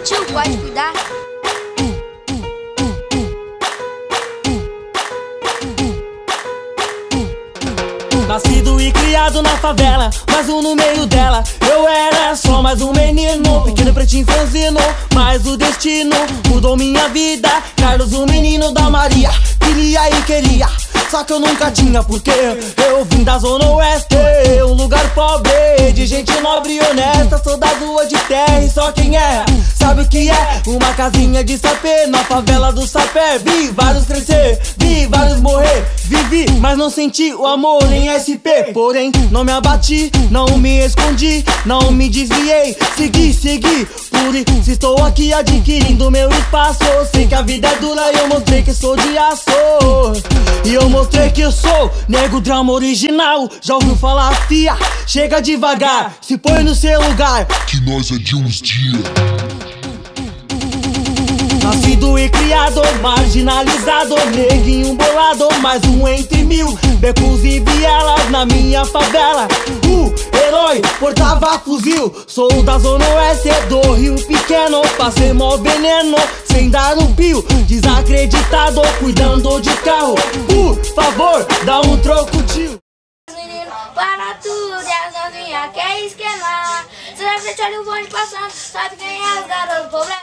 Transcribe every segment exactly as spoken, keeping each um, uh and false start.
tio, pode cuidar. Nascido e criado na favela, mais um no meio dela. Eu era só mais um menino, pequeno pretinho franzino, mas o destino mudou minha vida. Carlos, o menino da Maria, queria e queria, só que eu nunca tinha, porque eu vim da zona oeste, um lugar pobre, de gente nobre e honesta. Sou da rua de terra e só quem é sabe o que é uma casinha de sapê na favela do Sapé. Vi vários crescer, vi vários morrer, vivi, mas não senti o amor em S P. Porém, não me abati, não me escondi, não me desviei, segui, segui. Por isso estou aqui adquirindo meu espaço. Sei que a vida é dura e eu mostrei que sou de aço. E eu mostrei que eu sou nego drama original. Já ouviu falar, fia? Chega devagar, se põe no seu lugar, que nós é de uns dias. Nascido e criado, marginalizado, neguinho bolado, mais um entre mil, becos e vielas na minha favela. O herói portava fuzil, sou da zona oeste do Rio Pequeno. Passei mó veneno, sem dar um pio, desacreditado, cuidando de carro. Por favor, dá um troco, tio. Menino, para tudo e as novinhas quer esquenar. Se na frente olha o bonde passando, sabe quem é os garotos problema.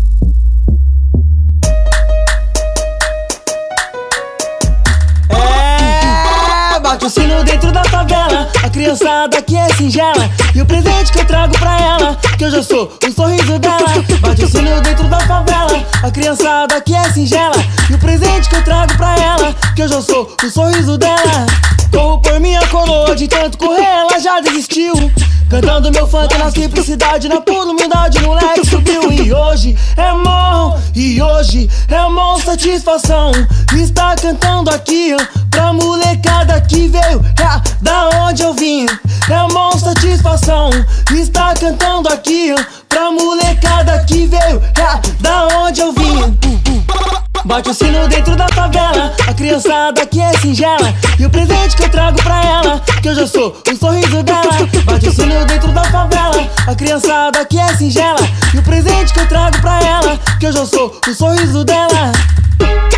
Bate o sino dentro da favela, a criançada aqui é singela, e o presente que eu trago pra ela, que eu já sou o sorriso dela. Bate o sino dentro da favela, a criançada aqui é singela, e o presente que eu trago pra ela, que eu já sou o sorriso dela. Corro por minha coroa, de tanto correr ela já desistiu, cantando meu funk na simplicidade, na pura humildade, o moleque subiu. E hoje é mó, e hoje é mó satisfação estar cantando aqui pra molecada que veio é, da onde eu vim. É mó satisfação estar cantando aqui pra molecada que veio é, da onde eu vim. Bate o sino dentro da favela, a criançada aqui é singela, e o presente que eu trago pra ela, que eu já sou o sorriso dela. Bate o sino dentro da favela, a criançada aqui é singela, e o presente que eu trago pra ela, que eu já sou o sorriso dela.